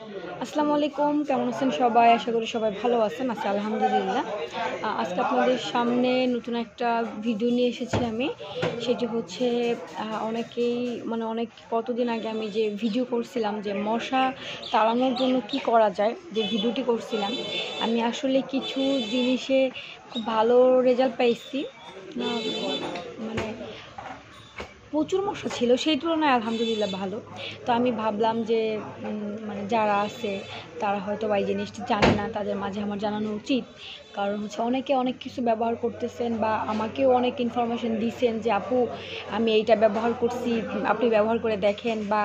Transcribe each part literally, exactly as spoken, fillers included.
আসসালামু আলাইকুম, কেমন আছেন সবাই? আশা করি সবাই ভালো আছেন। আছি আলহামদুলিল্লাহ। আ আজকে আপনাদের সামনে নতুন একটা ভিডিও নিয়ে এসেছি আমি। সেটি হচ্ছে আ অনেকেই মানে অনেক কতদিন আগে আমি যে ভিডিও করছিলাম যে মশা তাড়ানোর জন্য কি করা যায়, যে ভিডিওটি করছিলাম। আমি আসলে কিছু জিনিসে খুব ভালো রেজাল্ট পাইছি। আ মানে প্রচুর মশা ছিল, সেই তুলনায় আলহামদুলিল্লাহ ভালো। তো আমি ভাবলাম যে মানে যারা আছে তারা হয়তো বা এই জিনিসটি জানে না, তাদের মাঝে আমার জানানো উচিত। কারণ হচ্ছে অনেকে অনেক কিছু ব্যবহার করতেছেন বা আমাকেও অনেক ইনফরমেশন দিয়েছেন যে আপু আমি এইটা ব্যবহার করছি, আপনি ব্যবহার করে দেখেন। বা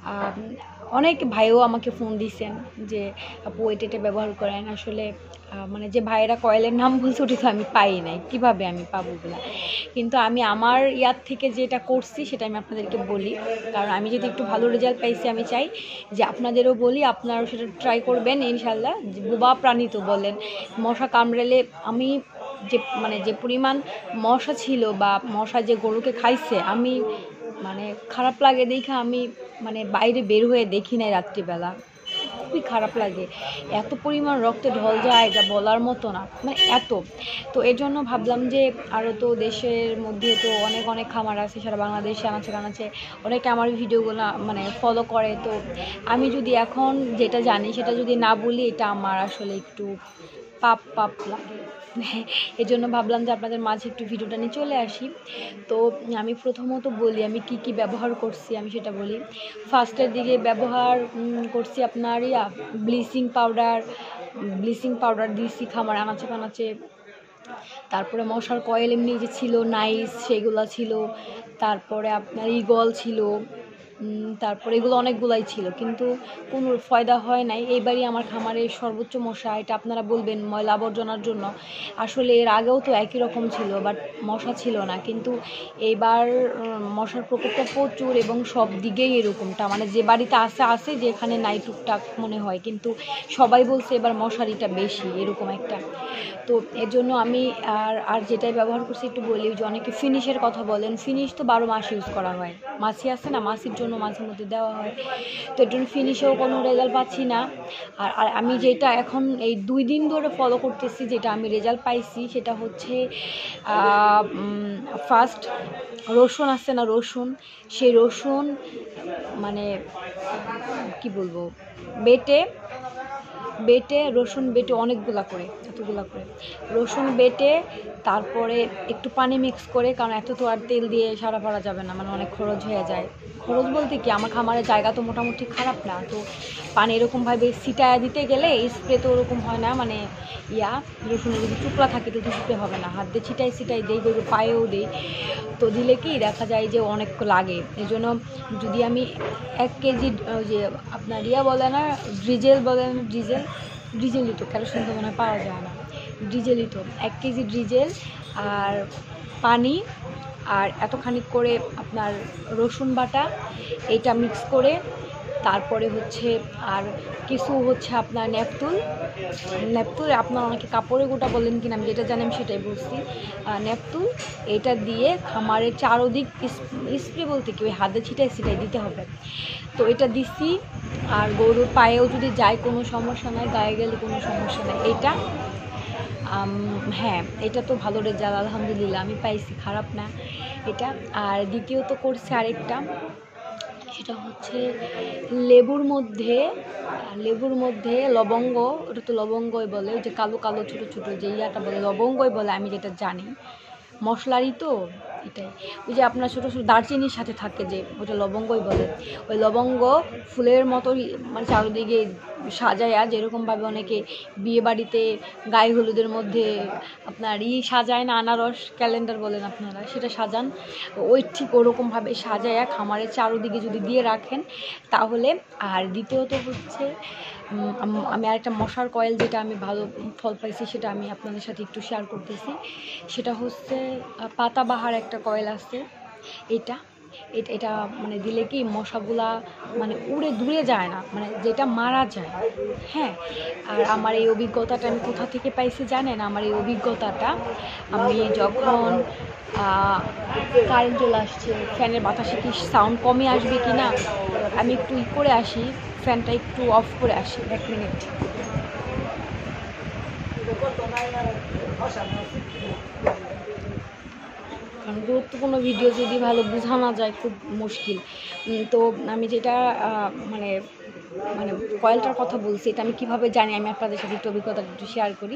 অনেক ভাইও আমাকে ফোন দিয়েছেন যে আপু এটা এটা ব্যবহার করেন। আসলে মানে যে ভাইয়েরা কয়েলের নাম বলছে ওটি তো আমি পাই নাই, কীভাবে আমি পাবো ওগুলো। কিন্তু আমি আমার ইয়ার থেকে যেটা করছি সেটা আমি আপনাদেরকে বলি, কারণ আমি যদি একটু ভালো রেজাল্ট পাইছি আমি চাই যে আপনাদেরও বলি, আপনারাও সেটা ট্রাই করবেন ইনশাল্লাহ। বোবা প্রাণী তো বলেন, মশা কামড়ালে আমি যে মানে যে পরিমাণ মশা ছিল বা মশা যে গরুকে খাইছে, আমি মানে খারাপ লাগে দেখে আমি মানে বাইরে বের হয়ে দেখি নাই রাত্রিবেলা। খুবই খারাপ লাগে, এত পরিমাণ রক্ত ঢল যায় যা বলার মতো না, মানে এত। তো এর জন্য ভাবলাম যে আরও তো দেশের মধ্যে তো অনেক অনেক খামার আছে, সারা বাংলাদেশে আনাচে কানাচে অনেকে আমার ভিডিওগুলো মানে ফলো করে। তো আমি যদি এখন যেটা জানি সেটা যদি না বলি, এটা আমার আসলে একটু পাপ পাপ লাগে। এই জন্য ভাবলাম যে আপনাদের মাঝে একটু ভিডিওটা নিয়ে চলে আসি। তো আমি প্রথমত বলি আমি কি কি ব্যবহার করছি, আমি সেটা বলি। ফার্স্টের দিকে ব্যবহার করছি আপনার ইয়া ব্লিচিং পাউডার ব্লিচিং পাউডার দিয়েছি খামার আনাচে কানাচে। তারপরে মশার কয়েল এমনি যে ছিল নাইস, সেগুলো ছিল। তারপরে আপনার ইগল ছিল। তারপরে এগুলো অনেকগুলাই ছিল, কিন্তু কোনো ফয়দা হয় নাই। এইবারই আমার খামারের সর্বোচ্চ মশা, এটা আপনারা বলবেন ময়লা আবর্জনার জন্য। আসলে এর আগেও তো একই রকম ছিল, বাট মশা ছিল না। কিন্তু এইবার মশার প্রকোপটা প্রচুর এবং সব দিকেই এরকমটা, মানে যে বাড়িতে আসে আসে যেখানে নাই টুকটাক মনে হয়, কিন্তু সবাই বলছে এবার মশারিটা বেশি এরকম একটা। তো এর জন্য আমি আর আর যেটাই ব্যবহার করছি একটু বলি, যে অনেকে ফিনিশের কথা বলেন। ফিনিশ তো বারো মাস ইউজ করা হয়, মাছি আছে না, মাছির জন্য মাঝে মধ্যে দেওয়া হয়। তো এর জন্য ফিনিশেও কোনো রেজাল্ট পাচ্ছি না। আর আর আমি যেটা এখন এই দুই দিন ধরে ফলো করতেছি, যেটা আমি রেজাল্ট পাইছি সেটা হচ্ছে ফার্স্ট রসুন আছে না, রসুন, সেই রসুন মানে কি বলবো বেটে বেটে রসুন বেটে অনেকগুলা করে, এতগুলা করে রসুন বেটে তারপরে একটু পানি মিক্স করে, কারণ এত তো আর তেল দিয়ে সারা পারা যাবে না, মানে অনেক খরচ হয়ে যায়। খরচ বলতে কি, আমার খামারের জায়গা তো মোটামুটি খারাপ না, তো পানি এরকমভাবে ছিটায়া দিতে গেলে স্প্রে তো ওরকম হয় না, মানে ইয়া রসুনের যদি টুকরা থাকে তো স্প্রে হবে না, হাত দিয়ে ছিটাই ছিটাই দেই, পায়েও দিই। তো দিলে কি দেখা যায় যে অনেক লাগে। এই জন্য যদি আমি এক কেজি যে আপনার ইয়া বলে না, ডিজেল বলে না, ডিজেল ডিজেলই তো, কেরোসিন তো মনে হয় পাওয়া যায় না, ডিজেলই তো, এক কেজি ডিজেল আর পানি আর এতখানি করে আপনার রসুন বাটা, এটা মিক্স করে তারপরে হচ্ছে আর কিছু হচ্ছে আপনার ন্যাপতুল ন্যাপতুল আপনার অনেকে কাপড়ে গোটা বলেন কিনা, আমি যেটা জানি আমি সেটাই বলছি। ন্যাপতুল এটা দিয়ে খামারের চারোদিক স্প্রে বলতে কি ওই হাতে ছিটাই ছিটাই দিতে হবে। তো এটা দিছি। আর গরুর পায়েও যদি যায় কোনো সমস্যা নাই, গায়ে গেলে কোনো সমস্যা নাই। এটা হ্যাঁ, এটা তো ভালো রেজাল্ট আলহামদুলিল্লাহ আমি পাইছি, খারাপ না এটা। আর দ্বিতীয়ত করছে আরেকটা, সেটা হচ্ছে লেবুর মধ্যে লেবুর মধ্যে লবঙ্গ, ওটা তো লবঙ্গই বলে, যে কালো কালো ছোটো ছোটো যে ইয়াটা বলে লবঙ্গই বলে, আমি যেটা জানি মশলারই তো এটাই। ওই যে আপনার ছোটো ছোটো দারচিনির সাথে থাকে যে, ওটা লবঙ্গই বলে। ওই লবঙ্গ ফুলের মতো মানে চারিদিকে সাজায়া, যেরকমভাবে অনেকে বিয়ে বাড়িতে গায়ে হলুদের মধ্যে আপনার ই সাজায় না, আনারস ক্যালেন্ডার বলেন আপনারা, সেটা সাজান, ওই ঠিক ওরকমভাবে সাজায়া খামারের চারোদিকে যদি দিয়ে রাখেন তাহলে। আর দ্বিতীয়ত হচ্ছে আমি আরেকটা মশার কয়েল যেটা আমি ভালো ফল পাইছি, সেটা আমি আপনাদের সাথে একটু শেয়ার করতেছি। সেটা হচ্ছে পাতাবাহার একটা কয়েল আছে, এটা এটা এটা মানে দিলে কি মশাগুলা মানে উড়ে দূরে যায় না, মানে যেটা মারা যায়। হ্যাঁ, আর আমার এই অভিজ্ঞতাটা আমি কোথা থেকে পাইছি জানেন? আমার এই অভিজ্ঞতাটা আমি যখন কারেন্ট চলে আসছে, ফ্যানের বাতাসে কি সাউন্ড কমে আসবে কি না, আমি একটু ই করে আসি, ফ্যানটা একটু অফ করে আসি, এক মিনিট। কারণ গুরুত্বপূর্ণ ভিডিও যদি ভালো বোঝানো যায় খুব মুশকিল। তো আমি যেটা মানে মানে কয়েলটার কথা বলছি, এটা আমি কীভাবে জানি, আমি আপনাদের সাথে একটু অভিজ্ঞতা একটু শেয়ার করি।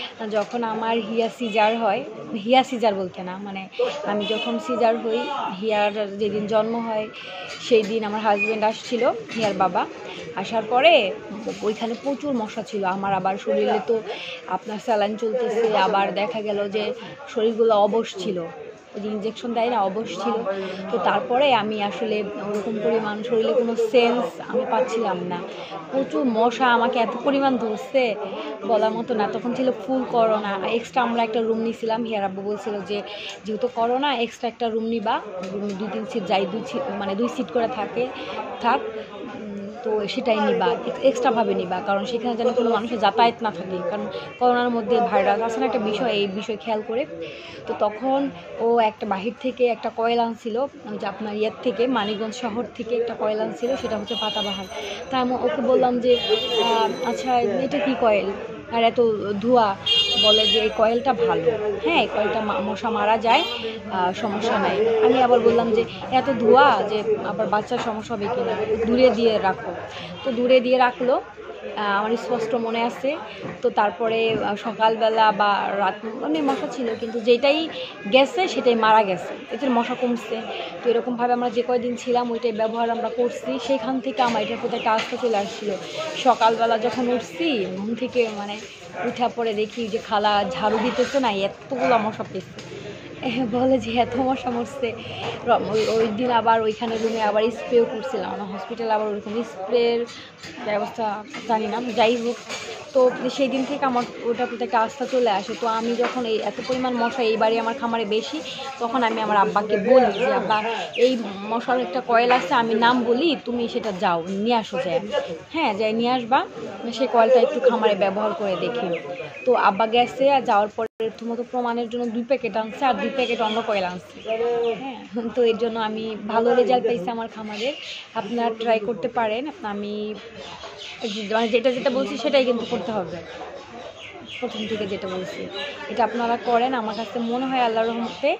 যখন আমার হিয়া সিজার হয়, হিয়া সিজার বলতে না, মানে আমি যখন সিজার হই, হিয়ার যেদিন জন্ম হয় সেই দিন আমার হাজব্যান্ড আসছিল, হিয়ার বাবা। আসার পরে ওইখানে প্রচুর মশা ছিল আমার, আবার শরীরে তো আপনার স্যালাইন চলতেছে, আবার দেখা গেল যে শরীরগুলো অবশ ছিল, ওই যে ইঞ্জেকশন দেয় না, অবশ ছিল। তো তারপরে আমি আসলে ওরকম পরিমাণ শরীরে কোনো সেন্স আমি পাচ্ছিলাম না, প্রচুর মশা আমাকে এত পরিমাণ ধরছে বলার মতো না। তখন ছিল ফুল করোনা, এক্সট্রা আমরা একটা রুম নিয়েছিলাম, হিয়ার আব্বু বলছিল যে যেহেতু করোনা এক্সট্রা একটা রুম নিবা, রুমে দুই তিন সিট যাই, দুই সিট মানে দুই সিট করে থাকে থাক, তো সেটাই নিবা, এক্সট্রাভাবে নিবা, কারণ সেখানে যেন কোনো মানুষের যাতায়াত না থাকে, কারণ করোনার মধ্যে ভাইরাস আছে না একটা বিষয়, এই বিষয় খেয়াল করে। তো তখন ও একটা বাহির থেকে একটা কয়েল আনছিল, যে আপনার ইয়ের থেকে মানিকগঞ্জ শহর থেকে একটা কয়েল আনছিল, সেটা হচ্ছে পাতাবাহার। তা আমি ওকে বললাম যে আচ্ছা এটা কি কয়েল আর এত ধোঁয়া? বলে যে এই কয়েলটা ভালো, হ্যাঁ এই কয়েলটা মশা মারা যায়, সমস্যা নাই। আমি আবার বললাম যে এত ধোঁয়া যে আবার বাচ্চার সমস্যা হবে কিনা, দূরে দিয়ে রাখো। তো দূরে দিয়ে রাখলো, আমার স্পষ্ট মনে আছে। তো তারপরে সকালবেলা বা রাত মানে মশা ছিল, কিন্তু যেটাই গেছে সেটাই মারা গেছে, এতে মশা কমছে। তো এরকমভাবে আমরা যে কয়দিন ছিলাম ওইটাই ব্যবহার আমরা করছি, সেইখান থেকে আমার এটার প্রতি একটা আস্থা চলে আসছিলো। সকালবেলা যখন উঠছি ঘুম থেকে, মানে উঠা পরে দেখি যে খালা ঝাড়ু দিতেছে না, এতগুলো মশা পেয়েছে, বলে যে এত মশা মরছে। ওই দিন আবার ওইখানে রুমে আবার স্প্রেও করছিলাম, আমার হসপিটালে আবার ওইরকম স্প্রের ব্যবস্থা জানি না, যাই হোক। তো সেই দিন থেকে আমার ওটার প্রতি একটা আস্থা চলে আসে। তো আমি যখন এই এত পরিমাণ মশা এইবারই আমার খামারে বেশি, তখন আমি আমার আব্বাকে বলি যে আব্বা এই মশার একটা কয়েল আছে, আমি নাম বলি, তুমি সেটা যাও নিয়ে আসো, যায় হ্যাঁ যাই নিয়ে আসবা, সেই কয়েলটা একটু খামারে ব্যবহার করে দেখি। তো আব্বা গেছে, আর যাওয়ার পরে প্রথমত প্রমাণের জন্য দুই প্যাকেট আনছে আর দুই প্যাকেট অন্য কয়েল আনছে, হ্যাঁ। তো এর জন্য আমি ভালো রেজাল্ট পাইছি আমার খামারের, আপনারা ট্রাই করতে পারেন। আমি মানে যেটা যেটা বলছি সেটাই কিন্তু করতে হবে, প্রথম থেকে যেটা বলছি এটা আপনারা করেন, আমার কাছে মনে হয় আল্লাহর রহমতে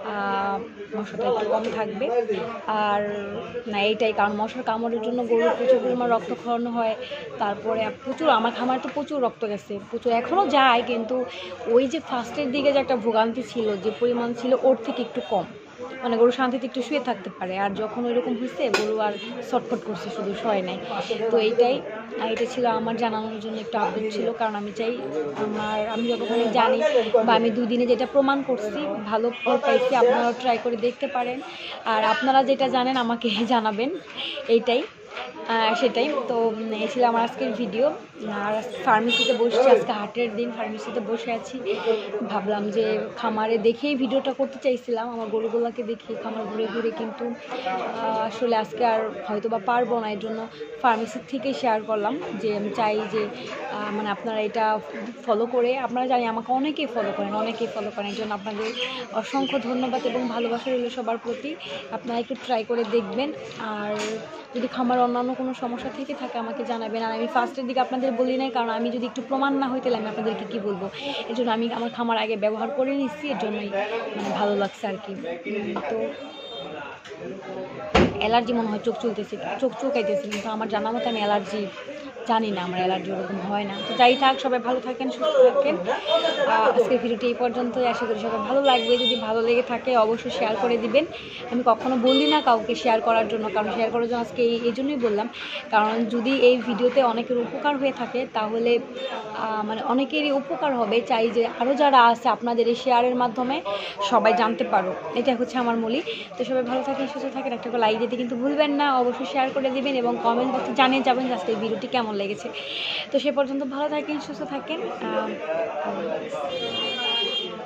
মশাটা একটু কম থাকবে। আর না এইটাই, কারণ মশার কামড়ের জন্য গরুর প্রচুর পরিমাণ রক্ত খাওয়ানো হয়, তারপরে প্রচুর আমার খামারে তো প্রচুর রক্ত গেছে, প্রচুর এখনও যায়, কিন্তু ওই যে ফার্স্টের দিকে যে একটা ভোগান্তি ছিল, যে পরিমাণ ছিল ওর থেকে একটু কম, মানে গরু শান্তিতে একটু শুয়ে থাকতে পারে। আর যখন ওইরকম হয়েছে গরু আর ছটফট করছে, শুধু শোয় নাই। তো এইটাই, এটা ছিল আমার জানানোর জন্য একটু আপডেট ছিল, কারণ আমি চাই আমার আমি যতক্ষণ জানি বা আমি দুই দিনে যেটা প্রমাণ করছি ভালো ফল পাইছি, আপনারাও ট্রাই করে দেখতে পারেন। আর আপনারা যেটা জানেন আমাকে জানাবেন, এইটাই সেটাই। তো এই ছিল আমার আজকের ভিডিও। আর ফার্মেসিতে বসছি, আজকে হাটের দিন, ফার্মেসিতে বসে আছি। ভাবলাম যে খামারে দেখেই ভিডিওটা করতে চাইছিলাম, আমার গরুগুলোকে দেখি খামার ঘুরে ঘুরে, কিন্তু আসলে আজকে আর হয়তো বা পারবো না, এর জন্য ফার্মেসির থেকে শেয়ার করলাম যে আমি চাই যে মানে আপনারা এটা ফলো করে, আপনারা জানি আমাকে অনেকেই ফলো করেন, অনেকেই ফলো করেন, এর জন্য আপনাদের অসংখ্য ধন্যবাদ এবং ভালোবাসা রইল সবার প্রতি। আপনারা একটু ট্রাই করে দেখবেন, আর যদি খামার অন্যান্য কোনো সমস্যা থেকে থাকে আমাকে জানাবেন। আর আমি ফার্স্টের দিকে আপনাদের বলি নাই, কারণ আমি যদি একটু প্রমাণ না হই তাহলে আমি আপনাদেরকে কী বলবো, এর জন্য আমি আমার খামার আগে ব্যবহার করে নিচ্ছি, এর জন্যই মানে ভালো লাগছে আর কি। তো অ্যালার্জি মনে হয় চোখ চলতেছে, চোখ চোখাইতেছে, কিন্তু আমার জানা মতো আমি অ্যালার্জি জানি না, আমার অ্যালার্জি ওরকম হয় না। তো যাই থাক, সবাই ভালো থাকেন, সুস্থ থাকেন। আজকের ভিডিওটি এই পর্যন্তই, আশা করি সবাই ভালো লাগবে। যদি ভালো লেগে থাকে অবশ্যই শেয়ার করে দিবেন। আমি কখনো বলি না কাউকে শেয়ার করার জন্য, কারণ শেয়ার করার জন্য আজকে এই এই জন্যই বললাম, কারণ যদি এই ভিডিওতে অনেকের উপকার হয়ে থাকে তাহলে মানে অনেকেরই উপকার হবে। চাই যে আরও যারা আছে আপনাদের এই শেয়ারের মাধ্যমে সবাই জানতে পারো, এটা হচ্ছে আমার মূলই। তো সবাই ভালো থাকেন, সুস্থ থাকেন, একটা লাইক দিতে কিন্তু ভুলবেন না, অবশ্যই শেয়ার করে দিবেন এবং কমেন্ট বক্সে জানিয়ে যাবেন যে আজকে এই ভিডিওটি কেমন লেগেছে। তো সে পর্যন্ত ভালো থাকেন, সুস্থ থাকেন।